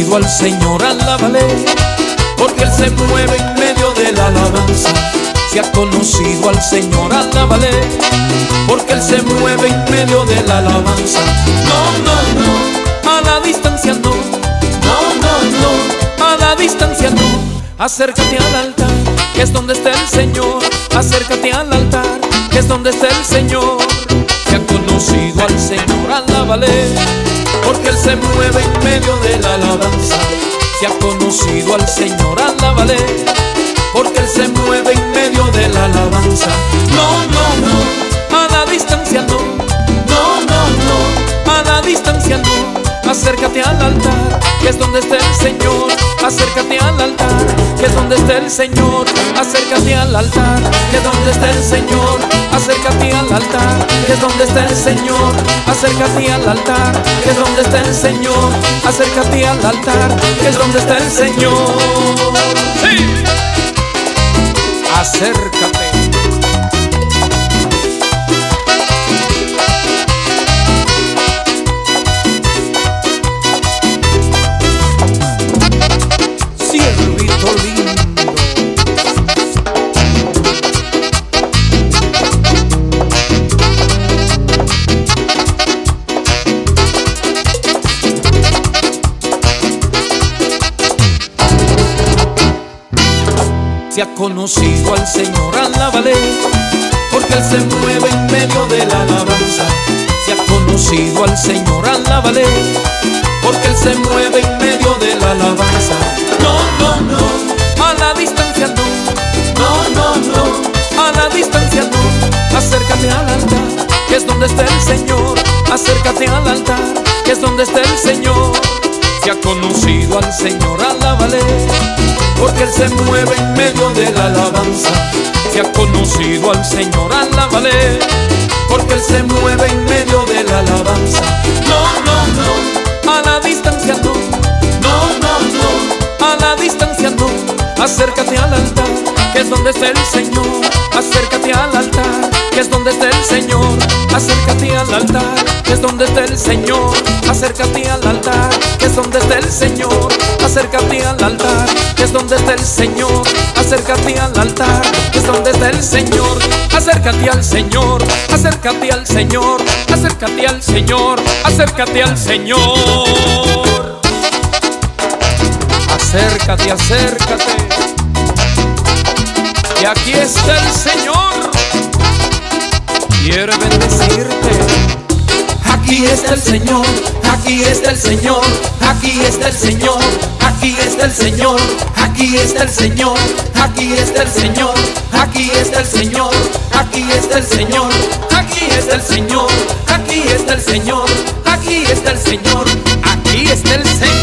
conocido al Señor, alábale, porque Él se mueve en medio de la alabanza. Si ha conocido al Señor, alábale, porque Él se mueve en medio de la alabanza. No, no, no, a la distancia no. No, no, no, a la distancia no. Acércate al altar, que es donde está el Señor. Acércate al altar, que es donde está el Señor. Si ha conocido al Señor, alábale, porque Él se mueve en medio de la alabanza. Si ha conocido al Señor, alábale, porque Él se mueve en medio de la alabanza. No, no, no, a la distancia no. No, no, no, a la distancia no. Acércate al altar, que es donde está el Señor. Acércate al altar, que es donde está el Señor. Acércate al altar, que es donde está el Señor. Acércate al altar, que es donde está el Señor. Acércate al altar, que es donde está el Señor. Acércate al altar, que es donde está el Señor. ¡Sí! Acércate. Ciervito lindo. Si ha conocido al Señor, alábale, porque Él se mueve en medio de la alabanza. Si ha conocido al Señor, alábale, porque Él se mueve en medio de la alabanza. No, no, no, a la distancia no. No, no, no, a la distancia no. Acércate al altar, que es donde está el Señor. Acércate al altar, que es donde está el Señor. Si ha conocido al Señor, alábale, porque Él se mueve en medio de la alabanza. Si ha conocido al Señor, alábale, porque Él se mueve en medio de la alabanza. No, no, no, a la distancia no. No, no, no, a la distancia no. Acércate al altar, que es donde está el Señor. Acércate al altar, que es donde está el Señor. Acércate al altar, que es donde está el Señor. Acércate al altar, que es donde está el Señor. Acércate al altar, que es donde está el Señor. Acércate al altar, que es donde está el Señor. Acércate al Señor, acércate al Señor. Acércate al Señor, acércate al Señor. Acércate, acércate, y aquí está el Señor. Quiere bendecirte. Aquí está el Señor, aquí está el Señor, aquí está el Señor, aquí está el Señor, aquí está el Señor, aquí está el Señor, aquí está el Señor, aquí está el Señor, aquí está el Señor, aquí está el Señor, aquí está el Señor, aquí está el Señor.